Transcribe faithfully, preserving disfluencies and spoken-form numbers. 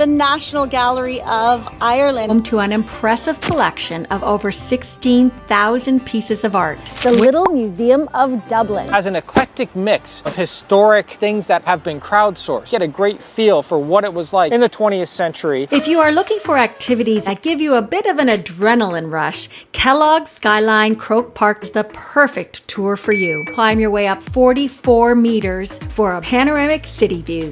the National Gallery of Ireland, home to an impressive collection of over sixteen thousand pieces of art. the Little Museum of Dublin, Has an eclectic mix of historic things that have been crowdsourced. Get a great feel for what it was like in the twentieth century. If you are looking for activities that give you a bit of an adrenaline rush, Kellog Skyline Croke Park is the perfect tour for you. Climb your way up forty-four meters for a panoramic city view.